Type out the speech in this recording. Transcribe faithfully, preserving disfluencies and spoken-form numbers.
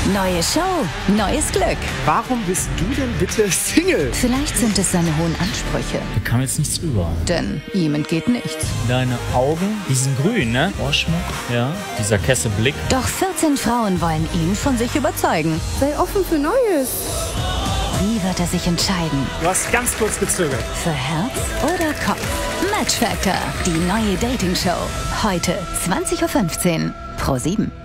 Neue Show, neues Glück. Warum bist du denn bitte Single? Vielleicht sind es seine hohen Ansprüche. Da kam jetzt nichts rüber. Denn ihm entgeht nichts. Deine Augen, die sind grün, ne? Ohrschmuck, ja. Dieser Kesselblick. Doch vierzehn Frauen wollen ihn von sich überzeugen. Sei offen für Neues. Wie wird er sich entscheiden? Du hast ganz kurz gezögert. Für Herz oder Kopf? Match Factor, die neue Dating-Show. Heute zwanzig Uhr fünfzehn. Pro sieben.